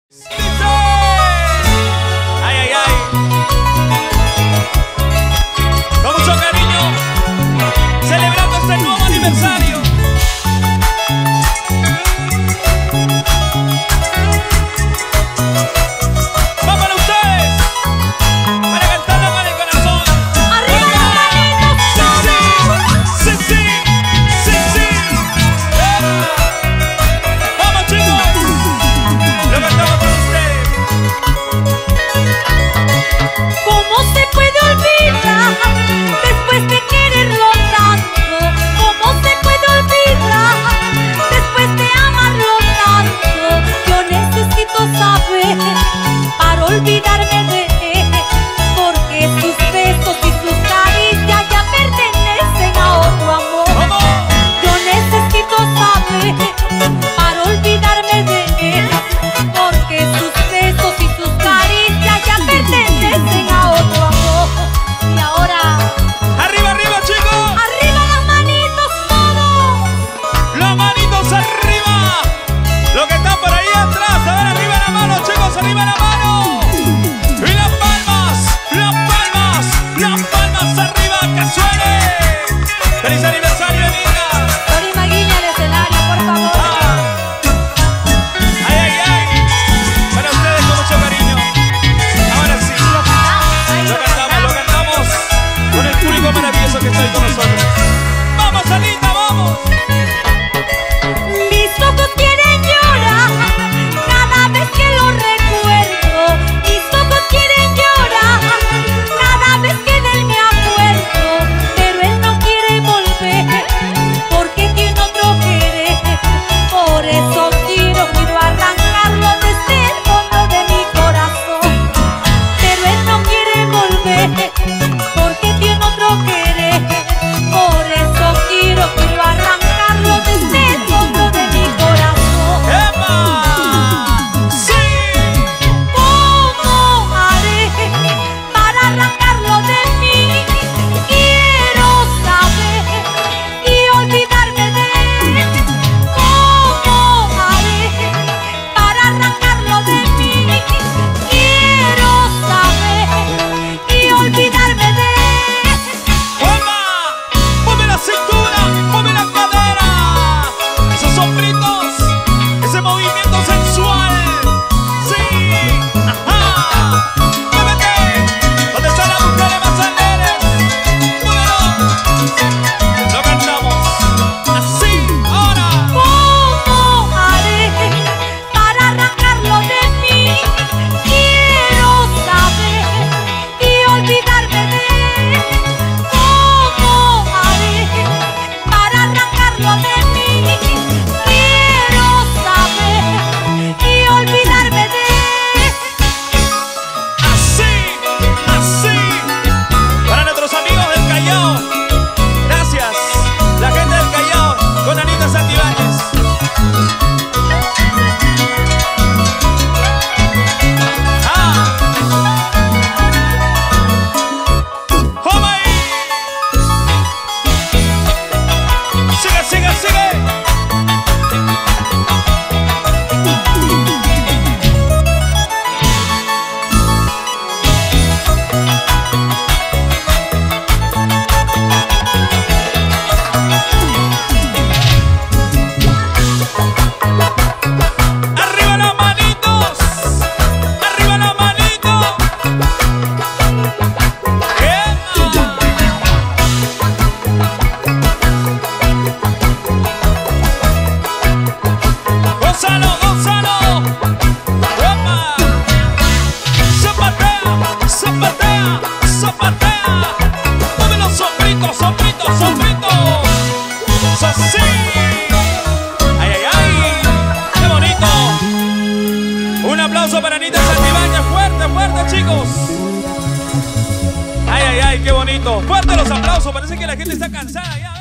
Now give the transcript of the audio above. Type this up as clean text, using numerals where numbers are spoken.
Ay, ay, ay. Con mucho cariño, celebrando este nuevo aniversario. Vamos a ustedes, para cantarlo con el corazón. ¡Arriba la manito! Sí, sí, sí, sí, sí. Vamos, chicos, lo cantamos con ustedes. ¿Cómo se puede olvidar después de quererlo tanto? ¿Cómo se puede olvidar después de amarlo tanto? Yo necesito saber para olvidarme de él, porque sus besos y sus caricias ya pertenecen a otro amor. Yo necesito saber para olvidarme de él, porque sus besos y sus caricias ya pertenecen a otro amor. Y ahora, Arriba, arriba, chicos. arriba las manitos todos. Las manitos arriba. Los que están por ahí atrás, a ver, arriba la mano, chicos, arriba la mano. Y las palmas, las palmas, las palmas arriba, que suene. ¡Feliz aniversario, amiga! Dori Maguiña al escenario, por favor. Ay, ay, ay. Para ustedes con mucho cariño. Ahora sí, lo cantamos con el público maravilloso que está ahí con nosotros. ¡Vamos, Anita, vamos! Mis ojos quieren llorar cada vez que lo recuerdo. Mis ojos quieren llorar cada vez que de él me acuerdo. Pero él no quiere volver porque tiene otro querer. Por eso quiero arrancarlo desde el fondo de mi corazón. Pero él no quiere volver porque tiene otro querer. Por eso quiero arrancarlo desde el fondo de mi corazón. ¡Epa! ¡Sí! ¿Cómo haré para arrancarlo de mí? Quiero saber y olvidarme de él. ¿Cómo haré para arrancarlo de mí? Quiero saber y olvidarme de él. ¡Palma! ¡Mueve la cintura! ¡Mueve la cadera! Esos sombritos, ese movimiento sensual. ¡Sí! ¡Ajá! ¡Muévete! ¿Dónde están las mujeres más alegres? ¡Muévelo! Lo cantamos así, ahora. ¿Cómo haré para arrancarlo de mí? Quiero saber y olvidarme de él. ¿Cómo haré para arrancarlo de mí? Quiero saber y olvidarme de él. Así, así. Para nuestros amigos del Callao. Gracias. La gente del Callao con Anita Santibáñez. ¡Joma ahí! ¡Sigue, sigue, sigue! ¡Arriba las manitos! ¡Arriba las manitos! ¡Gonzalo, Gonzalo! ¡Opa! ¡Zapatea, zapatea, zapatea! ¡Mueve los sombritos, sombritos, sombritos! ¡Así! ¡Ay, ay, ay! ¡Qué bonito! Un aplauso para Anita Santibáñez. ¡Fuerte, fuerte, chicos! ¡Ay, ay, ay! ¡Qué bonito! ¡Fuerte los aplausos! Parece que la gente está cansada ya.